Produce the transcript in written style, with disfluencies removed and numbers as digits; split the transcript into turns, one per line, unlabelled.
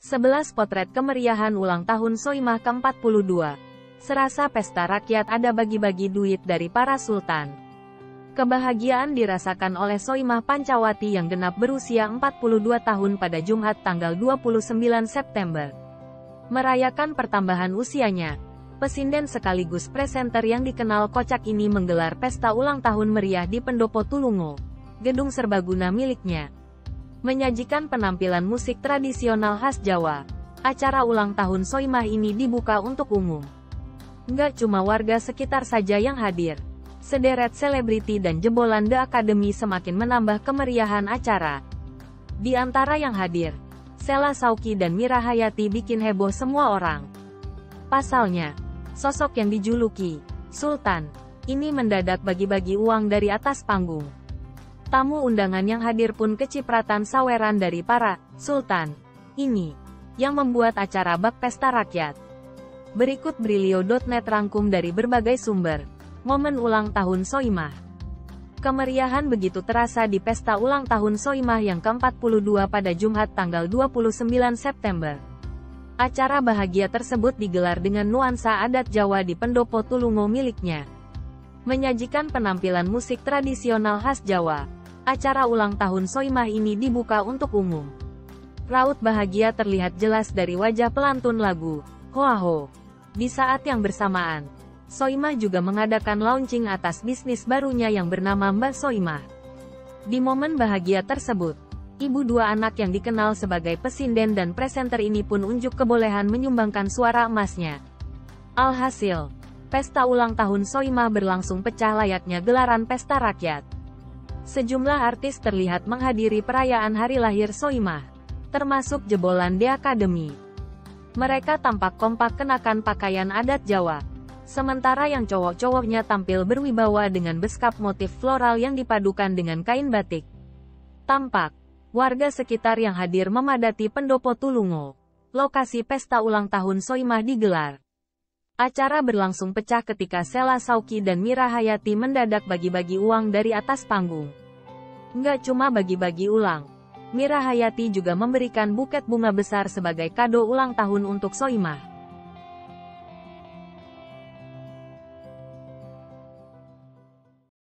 11 potret kemeriahan ulang tahun Soimah ke-42. Serasa pesta rakyat ada bagi-bagi duit dari para sultan. Kebahagiaan dirasakan oleh Soimah Pancawati yang genap berusia 42 tahun pada Jumat tanggal 29 September. Merayakan pertambahan usianya, pesinden sekaligus presenter yang dikenal kocak ini menggelar pesta ulang tahun meriah di Pendopo Tulungo, gedung serbaguna miliknya. Menyajikan penampilan musik tradisional khas Jawa. Acara ulang tahun Soimah ini dibuka untuk umum. Nggak cuma warga sekitar saja yang hadir. Sederet selebriti dan jebolan The Academy semakin menambah kemeriahan acara. Di antara yang hadir, Sheila Sauky dan Mira Hayati bikin heboh semua orang. Pasalnya, sosok yang dijuluki Sultan ini mendadak bagi-bagi uang dari atas panggung. Tamu undangan yang hadir pun kecipratan saweran dari para sultan ini, yang membuat acara bak pesta rakyat. Berikut Brilio.net rangkum dari berbagai sumber. Momen ulang tahun Soimah. Kemeriahan begitu terasa di pesta ulang tahun Soimah yang ke-42 pada Jumat tanggal 29 September. Acara bahagia tersebut digelar dengan nuansa adat Jawa di Pendopo Tulungo miliknya. Menyajikan penampilan musik tradisional khas Jawa. Acara ulang tahun Soimah ini dibuka untuk umum. Raut bahagia terlihat jelas dari wajah pelantun lagu Hoaho. Di saat yang bersamaan, Soimah juga mengadakan launching atas bisnis barunya yang bernama Mbak Soimah. Di momen bahagia tersebut, ibu dua anak yang dikenal sebagai pesinden dan presenter ini pun unjuk kebolehan menyumbangkan suara emasnya. Alhasil, pesta ulang tahun Soimah berlangsung pecah layaknya gelaran pesta rakyat. Sejumlah artis terlihat menghadiri perayaan hari lahir Soimah, termasuk jebolan The Academy. Mereka tampak kompak kenakan pakaian adat Jawa, sementara yang cowok-cowoknya tampil berwibawa dengan beskap motif floral yang dipadukan dengan kain batik. Tampak warga sekitar yang hadir memadati Pendopo Tulungo, lokasi pesta ulang tahun Soimah digelar. Acara berlangsung pecah ketika Sheila Sauky dan Mira Hayati mendadak bagi-bagi uang dari atas panggung. Nggak cuma bagi-bagi uang, Mira Hayati juga memberikan buket bunga besar sebagai kado ulang tahun untuk Soimah.